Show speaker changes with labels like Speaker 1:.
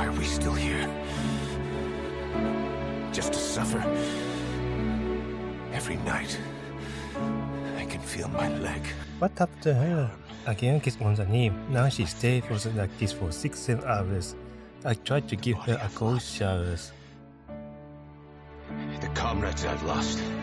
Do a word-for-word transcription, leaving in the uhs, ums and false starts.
Speaker 1: Why are we still here? Just to suffer? Every night, I can feel my leg.
Speaker 2: What happened to her? Again kiss on the knee. Now she stayed for the, like this for six, seven hours. I tried to give her a cold shower.
Speaker 1: The comrades I've lost.